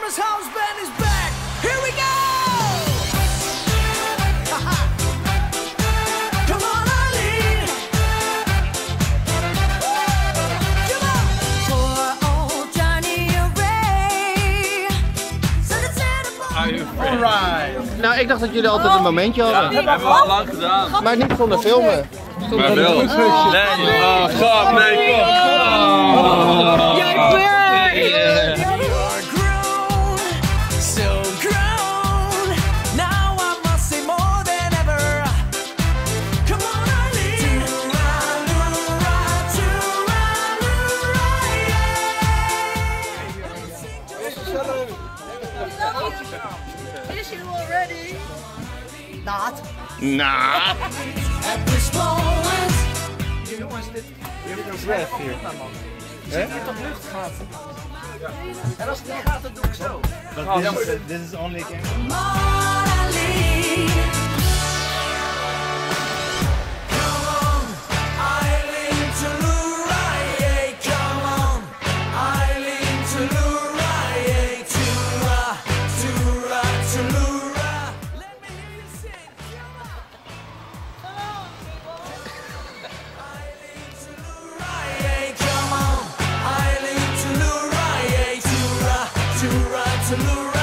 Thomas House Band is back. Here we go. Come on, Eileen. Come on. For old Johnny Ray. Alright. Nou, ik dacht dat jullie altijd een momentje hadden. Ja, dat hebben we al lang gedaan. Maar niet zonder filmen. Maar wel. Nee, grap, nee, kom. Jij bent. You are grown, so grown. Now I must say more than ever. Come on, Eileen. Is you already? Not. Nou. At this moment. Jongens, dit is red hier. Zie je toch luchtgaten? En als het niet gaat, dan doe ik zo. This is only game. Come on, Eileen. Come on, Eileen Telluride. Come on, Eileen Telluride. Tellura. Let me hear you sing. Eileen Telluride. Come on, Eileen Telluride. Tellura.